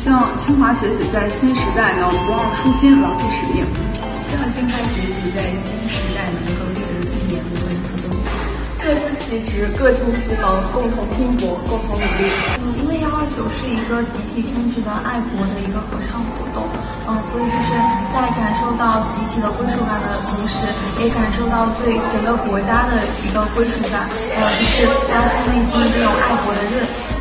希望清华学子在新时代能不忘初心，牢记使命。 希望清华学子在新时代能够立得一言不会错东西，各司其职，各尽其能，共同拼搏，共同努力。 因为129是一个集体性质的爱国的一个合唱活动，所以就是在感受到集体的归属感的同时，也感受到对整个国家的一个归属感，就是发自内心这种爱国的热情。